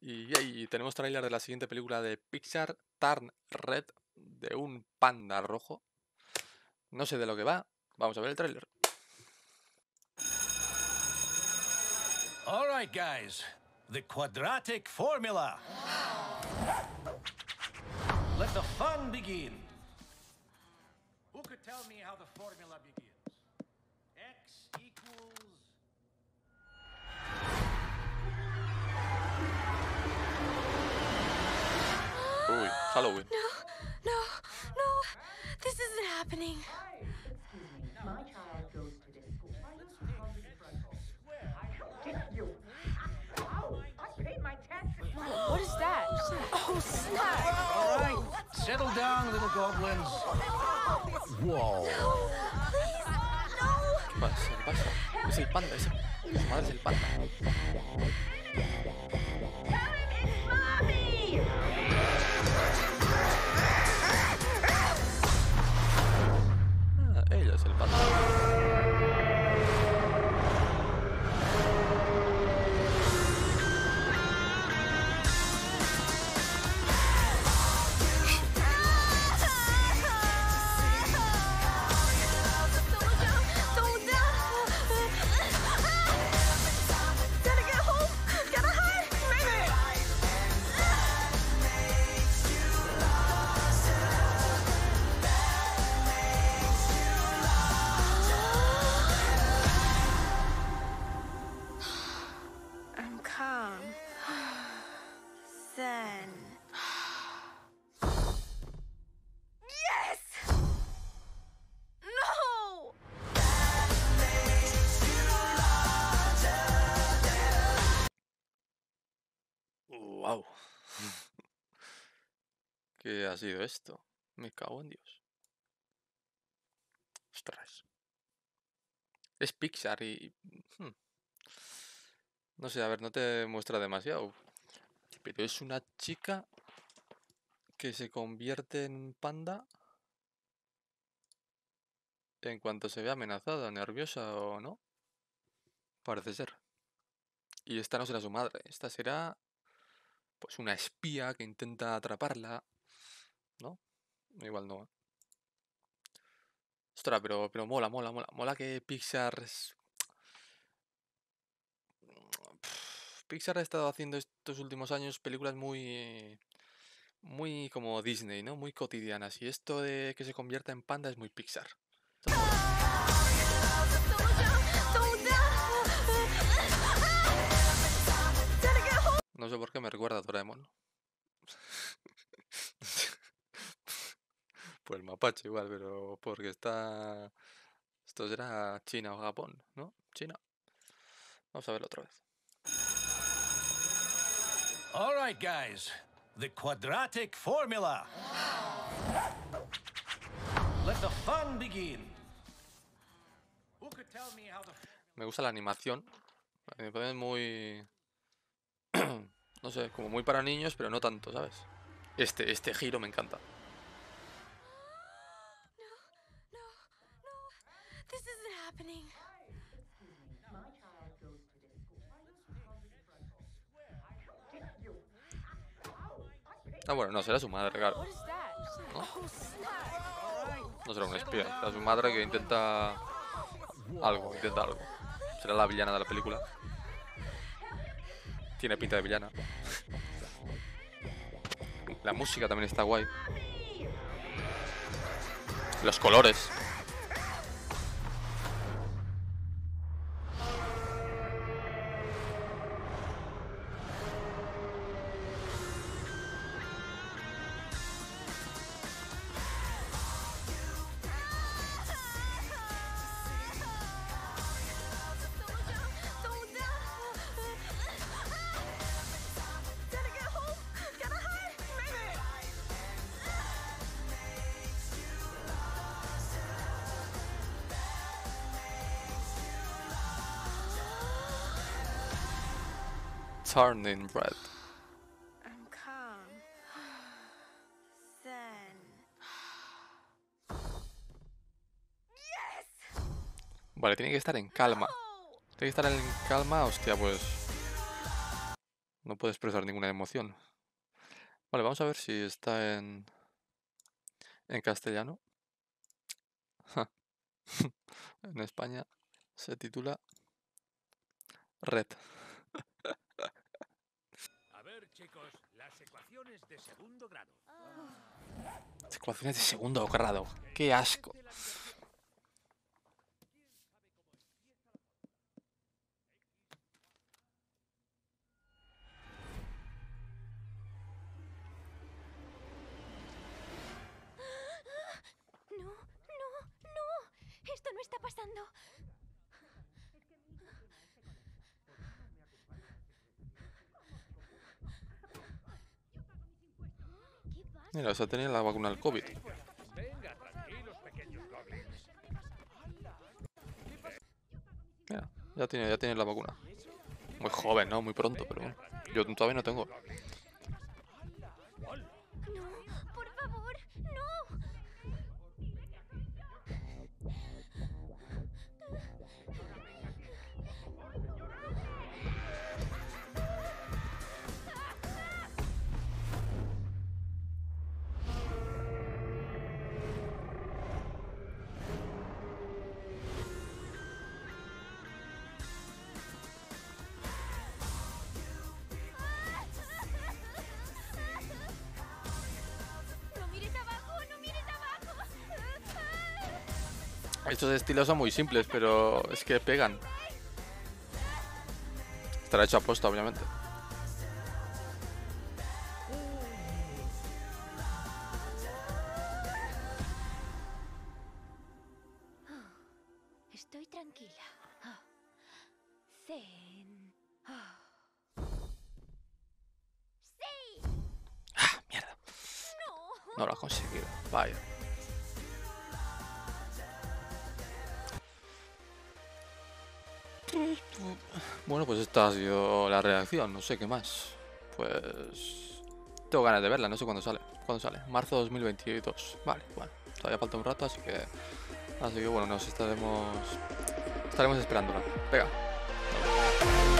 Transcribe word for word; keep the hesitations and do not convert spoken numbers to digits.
Y, y tenemos tráiler de la siguiente película de Pixar, Turn Red, de un panda rojo. No sé de lo que va. Vamos a ver el tráiler. All right, guys. The quadratic formula. Let the fun begin. Who could tell me how the formula begins? X equals... Uy, Halloween. No, no, no. This isn't happening. My child goes to this school. Why you call me Freckles? I dare you. Ow! I paid my taxes. What is that? Oh, snap. All right. Settle down, little goblins. Whoa. Please, no. ¿Qué pasa? ¿Qué pasa? Es el panda, es el... Su madre es el panda. Mommy! Ah, ella es el panda. I'm calm. Zen. Yes! No! Wow. ¿Qué ha sido esto? Me cago en Dios. Ostras. Es Pixar y... hmm. No sé, a ver, no te muestra demasiado. Pero es una chica que se convierte en panda en cuanto se ve amenazada, nerviosa o no. Parece ser. Y esta no será su madre. Esta será pues una espía que intenta atraparla. ¿No? Igual no. ¿eh? Ostras, pero, pero mola, mola, mola. Mola que Pixar... es- Pixar ha estado haciendo estos últimos años películas muy... Muy como Disney, ¿no? Muy cotidianas. Y esto de que se convierta en panda es muy Pixar. No sé por qué me recuerda a Doraemon. Pues el mapache igual, pero porque está... Esto será China o Japón, ¿no? China. Vamos a verlo otra vez. All right, guys. The quadratic formula. Let the fun begin. Who could tell me how the... Me gusta la animación. La animación es muy... no sé, como muy para niños, pero no tanto, ¿sabes? Este, este giro me encanta. No, no. This isn't happening. My child goes to this school. Why you call me Freckles? I dare you. Ow! I paid Ah, bueno, no, será su madre, claro. What is that? ¿No? Oh, snap. No será un espía, será su madre que intenta... Algo, intenta algo. Será la villana de la película. Tiene pinta de villana. La música también está guay. Los colores. Turning Red. I'm calm. Zen. Yes! Vale, tiene que estar en calma. No! Tiene que estar en calma, hostia, pues... No puede expresar ninguna emoción. Vale, vamos a ver si está en, en castellano. En España se titula Red. A ver, chicos, las ecuaciones de segundo grado. Ecuaciones de segundo grado. ¡Qué asco! No, no, no. Esto no está pasando. Mira, se ha tenido la vacuna del COVID. Venga, tranquilos, pequeños goblins. Mira, ya tiene, ya tiene la vacuna. Muy joven, ¿no? Muy pronto, pero bueno. Yo todavía no tengo. No, por favor, no. No mires abajo, no mires abajo. Estos estilos son muy simples, pero es que pegan. Estará hecho a posta, obviamente. Estoy tranquila. Ah. Zen. Ah. ¡Sí! ¡Ah, mierda! ¡No! No lo ha conseguido. Vaya. Bueno, pues esta ha sido la reacción. No sé qué más. Pues... tengo ganas de verla. No sé cuándo sale. ¿Cuándo sale? Marzo dos mil veintidós. Vale, bueno. Todavía falta un rato, así que... Así que bueno, nos estaremos... Estaremos esperándola. Venga.